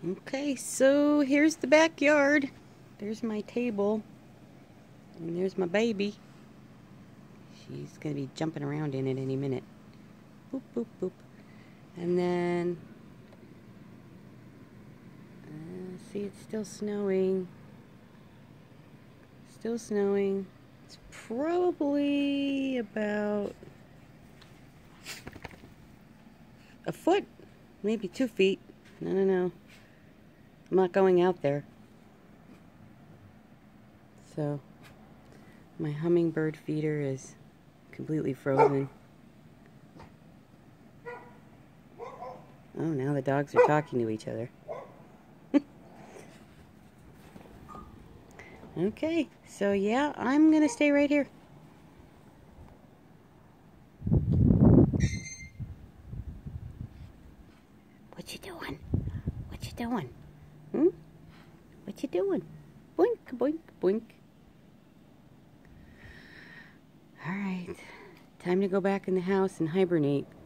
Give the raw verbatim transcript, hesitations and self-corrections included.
Okay, so here's the backyard. There's my table. And there's my baby. She's going to be jumping around in it any minute. Boop, boop, boop. And then, uh, see, it's still snowing. Still snowing. It's probably about a foot, maybe two feet. No, no, no. I'm not going out there. So, my hummingbird feeder is completely frozen. Oh, now the dogs are talking to each other. Okay, so yeah, I'm gonna stay right here. What you doing? What you doing? Hmm? What you doing? Boink, boink, boink. Alright, time to go back in the house and hibernate.